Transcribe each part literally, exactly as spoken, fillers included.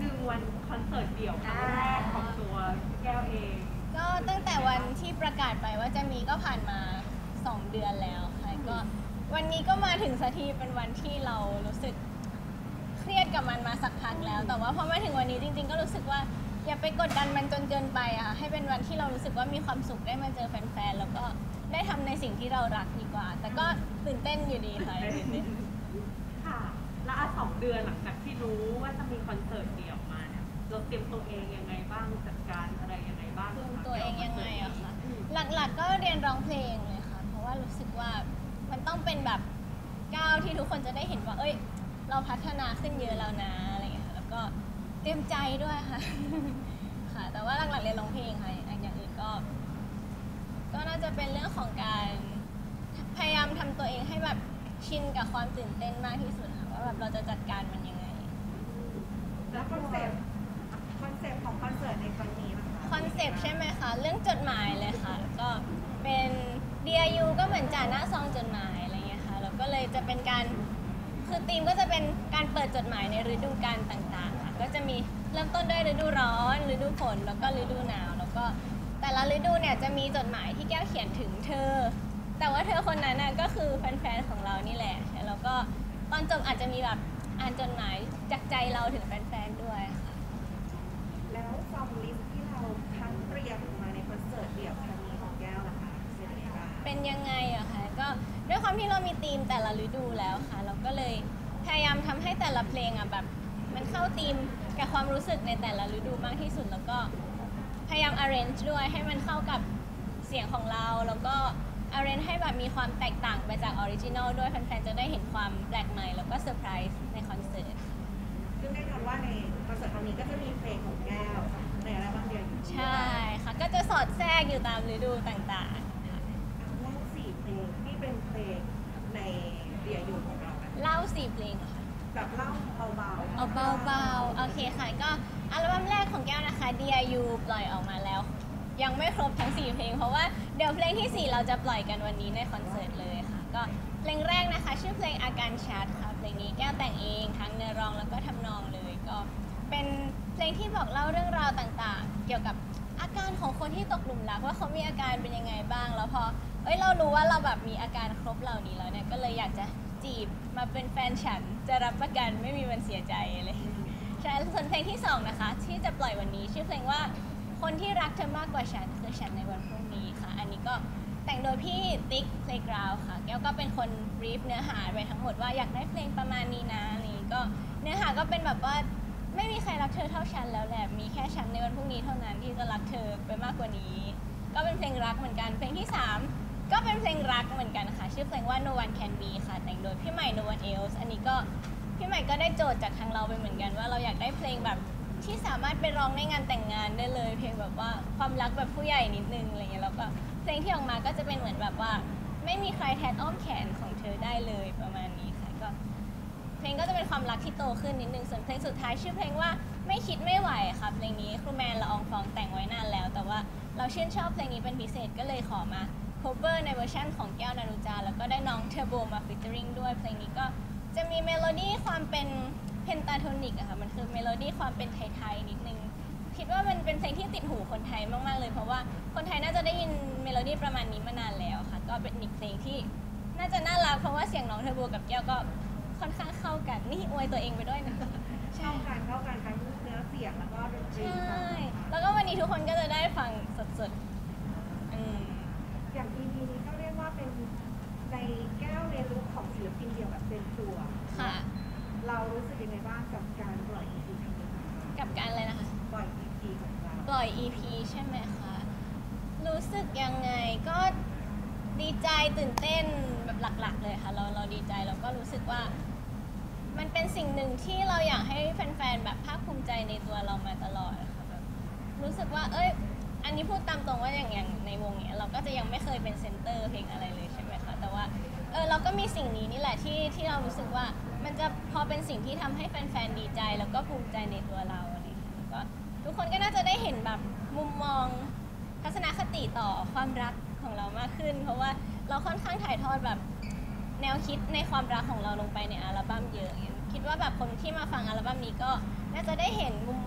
หนึ่งวันคอนเสิร์ตเดี่ยวครั้งแรกของตัวแก้วเองก็ตั้งแต่วันที่ประกาศไปว่าจะมีก็ผ่านมาสองเดือนแล้วค่ะก็วันนี้ก็มาถึงสักทีเป็นวันที่เรารู้สึกเครียดกับมันมาสักพักแล้วแต่ว่าพอมาถึงวันนี้จริงๆก็รู้สึกว่าอย่าไปกดดันมันจนเกินไปอะให้เป็นวันที่เรารู้สึกว่ามีความสุขได้มาเจอแฟนๆแล้วก็ได้ทำในสิ่งที่เรารักดีกว่าแต่ก็ตื่นเต้นอยู่ดีค่ะตื่นเต้นค่ะแล้วสองเดือนหลังจากที่รู้ว่าจะมีคอนเสิร์ตเดี่ยวมาเนี่ยเราเตรียมตัวเองยังไงบ้างจัดการอะไรยังไงบ้างเตรียมตัวเองยังไงอะคะหลักๆก็เรียนร้องเพลงเลยค่ะเพราะว่ารู้สึกว่ามันต้องเป็นแบบก้าวที่ทุกคนจะได้เห็นว่าเอ้ยเราพัฒนาขึ้นเยอะแล้วนะอะไรอย่างเงี้ยแล้วก็เตรียมใจด้วยค่ะค่ะแต่ว่าหลักๆเรียนร้องเพลงค่ะอย่างอื่นก็ก็น่าจะเป็นเรื่องของการพยายามทำตัวเองให้แบบชินกับความตื่นเต้นมากที่สุดค่ะว่าแบบเราจะจัดการมันยังไงแล้วคอนเซปต์คอนเซปต์ของคอนเสิร์ตในครั้งนี้นะคะคอนเซปต์ใช่ไหมคะเรื่องจดหมายเลยค่ะก็เป็น Dear You ก็เหมือนจ่าหน้าซองจดหมายอะไรเงี้ยค่ะแล้วก็เลยจะเป็นการคือธีมก็จะเป็นการเปิดจดหมายในฤดูกาลต่างๆค่ะก็จะมีเริ่มต้นด้วยฤดูร้อนฤดูฝนแล้วก็ฤดูหนาวแล้วก็แต่ละฤดูเนี่ยจะมีจดหมายที่แก้วเขียนถึงเธอแต่ว่าเธอคนนั้นน่ะก็คือแฟนๆของเรานี่แหละแล้วก็ตอนจบอาจจะมีแบบอ่านจดหมายจากใจเราถึงแฟนๆด้วยค่ะแล้วซองลิสต์ที่เราทั้งเตรียมมาในคอนเสิร์ตเดี่ยวครั้งนี้ของแก้วนะคะเป็นยังไงอะคะก็ด้วยความที่เรามีธีมแต่ละฤดูแล้วค่ะเราก็เลยพยายามทำให้แต่ละเพลงอะแบบมันเข้าธีมกับความรู้สึกในแต่ละฤดูมากที่สุดแล้วก็พยายาม arrange ด้วยให้มันเข้ากับเสียงของเราแล้วก็ arrange ให้แบบมีความแตกต่างไปจากออริจินอลด้วยแฟนๆจะได้เห็นความแปลกใหม่แล้วก็เซอร์ไพรส์ในคอนเสิร์ตซึ่งแน่นอนว่าในคอนเสิร์ตครั้งนี้ก็จะมีเพลงของแก้วในอัลบั้มเดียวอยู่ใช่ค่ะก็จะสอดแทรกอยู่ตามฤดูต่างๆเล่าสี่เพลงที่เป็นเพลงในเดียอยู่ของเราเล่าสี่เพลงค่ะแบบเล่าเบาๆเอาเบาๆโอเคค่ะก็อัลบั้มแรกของแก้วนะคะ Dear You ปล่อยออกมาแล้วยังไม่ครบทั้งสี่เพลงเพราะว่าเดี๋ยวเพลงที่สี่เราจะปล่อยกันวันนี้ในคอนเสิร์ตเลยค่ะก็เพลงแรกนะคะชื่อเพลงอาการชัดค่ะเพลงนี้แก้วแต่งเองทั้งเนื้อร้องแล้วก็ทำนองเลยก็เป็นเพลงที่บอกเล่าเรื่องราวต่างๆเกี่ยวกับอาการของคนที่ตกหลุมรักว่าเขามีอาการเป็นยังไงบ้างแล้วพอเอ้ยเรารู้ว่าเราแบบมีอาการครบเหล่านี้แล้วเนี่ยก็เลยอยากจะจีบมาเป็นแฟนฉันจะรับประกันไม่มีวันเสียใจเลยใช่ส่วนเพลงที่สองนะคะที่จะปล่อยวันนี้ชื่อเพลงว่าคนที่รักเธอมากกว่าฉันคือฉันในวันพรุ่งนี้ค่ะอันนี้ก็แต่งโดยพี่ติ๊ก Playground ค่ะแก้วก็เป็นคนบรีฟเนื้อหาไปทั้งหมดว่าอยากได้เพลงประมาณนี้นะนี่ก็เนื้อหาก็เป็นแบบว่าไม่มีใครรักเธอเท่าฉันแล้วแหละมีแค่ฉันในวันพรุ่งนี้เท่านั้นที่จะรักเธอไปมากกว่านี้ก็เป็นเพลงรักเหมือนกันเพลงที่สามก็เป็นเพลงรักเหมือนกันค่ะชื่อเพลงว่า No One Can Be ค่ะแต่งโดยพี่ใหม่ No One Else อันนี้ก็พี่ใหม่ก็ได้โจทย์จากทางเราไปเหมือนกันว่าเราอยากได้เพลงแบบที่สามารถไปร้องในงานแต่งงานได้เลยเพลงแบบว่าความรักแบบผู้ใหญ่นิดนึงอะไรเงี้ยแล้วก็เพลงที่ออกมาก็จะเป็นเหมือนแบบว่าไม่มีใครแทนอ้อมแขนของเธอได้เลยประมาณนี้ค่ะก็เพลงก็จะเป็นความรักที่โตขึ้นนิดนึงส่วนเพลงสุดท้ายชื่อเพลงว่าไม่คิดไม่ไหวค่ะเพลงนี้ครูแมนละอองฟองแต่งไว้นานแล้วแต่ว่าเราชื่นชอบเพลงนี้เป็นพิเศษก็เลยขอมา cover ในเวอร์ชันของแก้วนารุจาแล้วก็ได้น้องเทอร์โบมาฟีเจอริงด้วยเพลงนี้ก็จะมีเมโลดี้ความเป็นเพนตาโทนิกอะค่ะมันคือเมโลดี้ความเป็นไทยๆนิดนึงคิดว่ามันเป็นเพลงที่ติดหูคนไทยมากๆเลยเพราะว่าคนไทยน่าจะได้ยินเมโลดี้ประมาณนี้มานานแล้วค่ะก็เป็นอีกเพลงที่น่าจะน่ารักเพราะว่าเสียงน้องเทอร์โบกับแก้วก็ค่อนข้างเข้ากันนี่อวยตัวเองไปด้วยนะเข้ากันเข้ากันทั้งเนื้อเสียงแล้วก็ดนตรีใช่แล้วก็วันนี้ทุกคนก็จะได้ฟังสดๆอืมอย่าง อี พี นี้ก็เรียกว่าเป็นในแก้วเรียนรู้ของศิลปินเดี่ยวแบบเต็มตัวค่ะเรารู้สึกยังไงบ้างกับการปล่อย อี พี ครั้งนี้กับการอะไรนะคะปล่อย อี พี ของเราปล่อย อี พี ใช่ไหมคะรู้สึกยังไงก็ดีใจตื่นเต้นแบบหลักๆเลยค่ะเราเราดีใจแล้วก็รู้สึกว่ามันเป็นสิ่งหนึ่งที่เราอยากให้แฟนๆแบบภาคภูมิใจในตัวเรามาตลอดค่ะแบบรู้สึกว่าเอ้ยอันนี้พูดตามตรงว่าอย่างอย่างในวงเนี้ยเราก็จะยังไม่เคยเป็นเซนเตอร์เพลงอะไรเลยใช่ไหมคะแต่ว่าเออเราก็มีสิ่งนี้นี่แหละที่ที่เรารู้สึกว่ามันจะพอเป็นสิ่งที่ทำให้แฟนๆดีใจแล้วก็ภูมิใจในตัวเราอะไรอย่างเงี้ยแล้วก็ทุกคนก็น่าจะได้เห็นแบบมุมมองทัศนคติต่อความรักของเรามากขึ้นเพราะว่าเราค่อนข้างถ่ายทอดแบบแนวคิดในความรักของเราลงไปในอัลบั้มเยอะคิดว่าแบบคนที่มาฟังอัลบั้มนี้ก็น่าจะได้เห็นมุม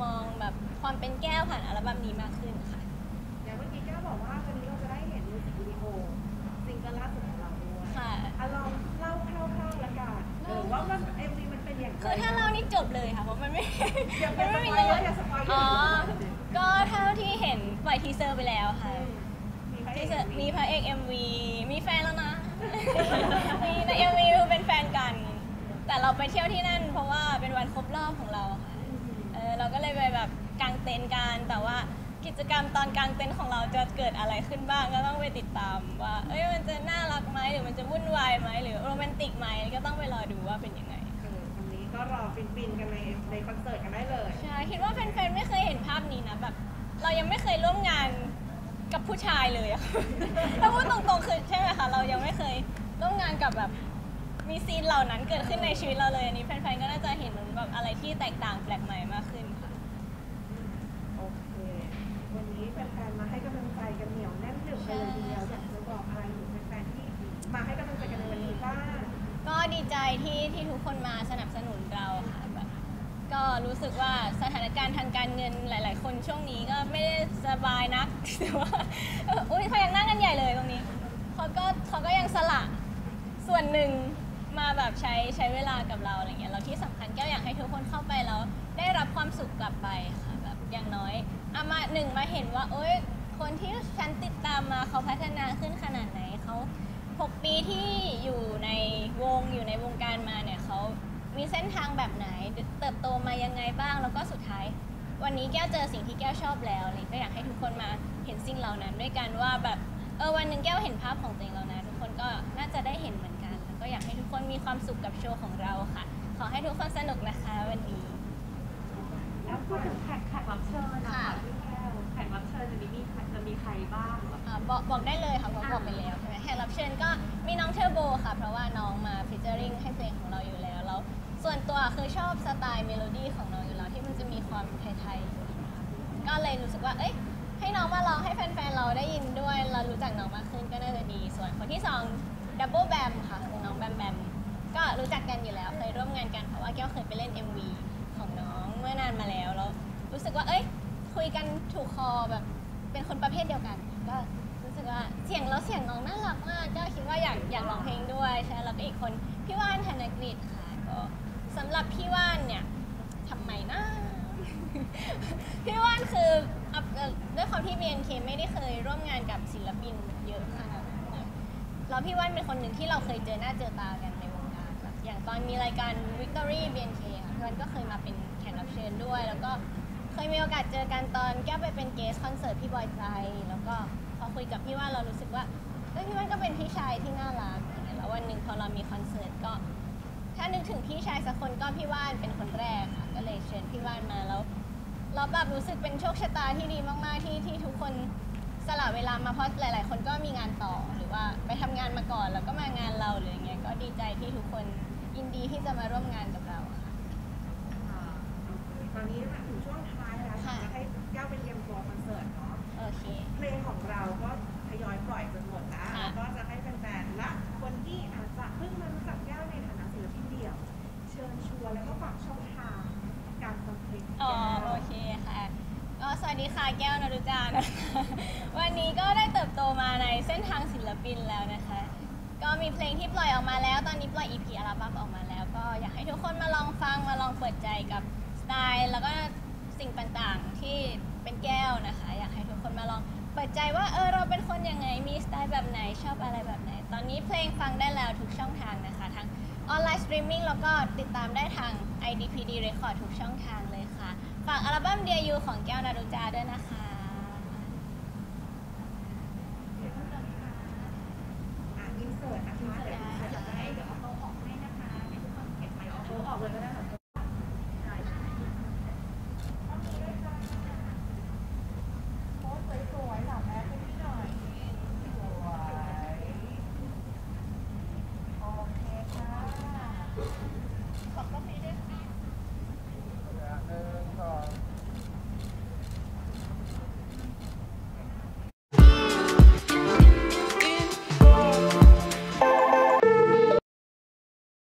มองแบบความเป็นแก้วผ่านอัลบั้มนี้มากขึ้นค่ะอย่างเมื่อกี้แก้วบอกว่าวันนี้เราจะได้เห็นมิวสิกวิดีโอซิงเกิลล่าสุดของเราด้วยค่ะอ่ะลองเล่าคร่าวๆละกันเออว่ามันเอ็มวีมันเป็นอย่างไรคือถ้าเรานี่จบเลยค่ะเพราะมันไม่อย่ามันสไม่มีปอยเรื่องอย่าสปอยอ๋อ ก็เท่าที่เห็นปล่อยทีเซอร์ไปแล้วค่ะมีพระเอทีกเซอร์มีพระเอก เอ็ม วี มีแฟนแล้วนะ มีใน เอ็ม วี คือเป็นแฟนกัน แต่เราไปเที่ยวที่นั่นเพราะว่าเป็นวันครบรอบของเราค่ะ เออเราก็เลยไปแบบกางเต็นท์กัน แต่ว่ากิจกรรมตอนกางเต็นท์ของเราจะเกิดอะไรขึ้นบ้างก็ต้องไปติดตามว่า เอ้ยมันจะน่ารักไหมหรือมันจะวุ่นวายไหมหรือโรแมนติกไหมก็ต้องไปรอดูว่าเป็นยังไงเออวันนี้ก็รอฟินๆกันในในคอนเสิร์ตกันได้เลยใช่ คิดว่าแฟนๆ ไม่เคยเห็นภาพนี้นะแบบ เรายังไม่เคยร่วมงานกับผู้ชายเลยอะ ถ้าพูดตรงๆคือใช่ไหมคะ เรายังไม่เคยร่วมงานกับแบบมีซีนเหล่านั้นเกิดขึ้นในชีวิตเราเลย อันนี้แฟนๆ ก็น่าจะเห็นมันแบบอะไรที่แตกต่างแปลกใหม่มากขึ้นค่ะโอเค วันนี้แฟนๆมาให้กำลังใจกันเหนียวแน่นหนึบกันเลยทีเดียวอยากจะบอกอะไรถึงแฟนๆที่มาให้กำลังใจกันในวันนี้บ้างก็ดีใจที่ที่ทุกคนมาสนับสนุนเราค่ะแบบก็รู้สึกว่าสถานการณ์ทางการเงินหลาย ๆ คนช่วงนี้ก็ไม่ได้สบายนัก แต่ว่าเอออุ้ยเขายังนั่งกันใหญ่เลยตรงนี้เขาก็เขาก็ยังสละส่วนหนึ่งมาแบบใช้ใช้เวลากับเราอะไรเงี้ยแล้วที่สำคัญแก้วอยากให้ทุกคนเข้าไปแล้วได้รับความสุขกลับไปค่ะแบบอย่างน้อยอามาหนึ่งมาเห็นว่าเอ้ยคนที่ฉันติดตามมาเขาพัฒนาขึ้นขนาดไหนเขาหกปีที่อยู่ในวงอยู่ในวงการมาเนี่ยเขามีเส้นทางแบบไหนเติบโตมายังไงบ้าง แล้วก็สุดท้ายวันนี้แก้วเจอสิ่งที่แก้วชอบแล้วเลยก็อยากให้ทุกคนมาเห็นสิ่งเหล่านั้นด้วยกันว่าแบบเออวันหนึ่งแก้วเห็นภาพของตัวเองแล้วนะทุกคนก็น่าจะได้เห็นเหมือนกันแล้วก็อยากให้ทุกคนมีความสุขกับโชว์ของเราค่ะขอให้ทุกคนสนุกนะคะวันนี้แล้วพูดถึงแขกแขกรับเชิญนะคะพี่แก้วแขกรับเชิญจะมีใครจะมีใครบ้างแบบอ่าบอกบอกได้เลยค่ะบอกบอกไปแล้วใช่ไหมแขกรับเชิญก็มีน้องเทอร์โบค่ะ เพราะว่าน้องมาฟิชเจอริงให้เพลงของเราอยู่แล้วแล้ว ส่วนตัวคือชอบสไตล์เมโลดี้ของน้องอยู่แล้วที่มันจะมีความไทยๆอยู่ค่ะก็เลยรู้สึกว่าเอ้ยให้น้องมาร้องให้แฟนๆเราได้ยินด้วยเรารู้จักน้องมากขึ้นก็น่าจะดี ส่วนคนที่สองดับเบิลแบมค่ะคือน้องแบมแบมก็รู้จักกันอยู่แล้วเคยร่วมงานกันเพราะว่าแก้วเคยไปเล่น เอ็ม วี ของน้องเมื่อนานมาแล้วแล้วรู้สึกว่าเอ้ยคุยกันถูกคอแบบเป็นคนประเภทเดียวกันก็รู้สึกว่าเสียงแล้วเสียงน้องน่ารักมากก็คิดว่าอยากอยากร้องเพลงด้วยใช่แล้วก็อีกคนพี่ว่านธนกฤษค่ะก็สำหรับพี่ว่านเนี่ยทำไมนะ พี่ว่านคืออ่ะเอ่อด้วยความที่ บี เอ็น เค ไม่ได้เคยร่วมงานกับศิลปินเยอะขนาดนั้นเลยแล้วพี่ว่านเป็นคนหนึ่งที่เราเคยเจอหน้าเจอตากันในวงการแบบอย่างตอนมีรายการ Victory บี เอ็น เค ค่ะพี่ว่านก็เคยมาเป็นแขกรับเชิญด้วย แล้วก็เคยมีโอกาสเจอกันตอนแก้วไปเป็นเกสคอนเสิร์ตพี่บอยใจแล้วก็พอคุยกับพี่ว่านเรารู้สึกว่าเอ้ยพี่ว่านก็เป็นพี่ชายที่น่ารักอย่างเงี้ยแล้ววันหนึ่งพอเรามีคอนเสิร์ตก็ ถ้านึกถึงพี่ชายสักคนก็พี่ว่านเป็นคนแรกค่ะก็เลยเชิญพี่ว่านมาแล้วเราแบบรู้สึกเป็นโชคชะตาที่ดีมากๆที่ที่ทุกคนสละเวลามาเพราะหลาย ๆ คนก็มีงานต่อหรือว่าไปทำงานมาก่อนแล้วก็มางานเราหรืออย่างเงี้ยก็ดีใจที่ทุกคนยินดีที่จะมาร่วมงานกับเราค่ะอ่าตอนนี้นะคะถึงช่วงท้ายแล้วค่ะจะให้แก้วไปเตรียมตัวคอนเสิร์ตเนาะโอเคเพลงของเราก็ทยอยปล่อยจนหมดแล้วค่ะแล้วก็จะให้แฟนๆและคนที่อาจจะเพิ่งมารู้จักแก้วในฐานะศิลปินเดี่ยว เชิญชวนแล้วก็ฝากช่องทางการฟังเพลงของอ๋อแก้วโอเคค่ะก็สวัสดีค่ะแก้วนรุจานะคะ วันนี้ก็ได้เติบโตมาในเส้นทางศิลปินแล้วนะคะ ก็มีเพลงที่ปล่อยออกมาแล้วตอนนี้ปล่อย อี พี อัลบั้มออกมาแล้ว ก็อยากให้ทุกคนมาลองฟังมาลองเปิดใจกับสไตล์แล้วก็สิ่งต่างๆที่เป็นแก้วนะคะ อยากให้ทุกคนมาลองเปิดใจว่าเออเราเป็นคนยังไงมีสไตล์แบบไหนชอบอะไรแบบไหน ตอนนี้เพลงฟังได้แล้วทุกช่องทางนะคะทั้งออนไลน์สตรีมมิ่งแล้วก็ติดตามได้ทาง ไอ ดี พี ดี Record ทุกช่องทางเลยค่ะฝากอัลบั้ม Dear You ของแก้วนารุจาด้วยนะคะ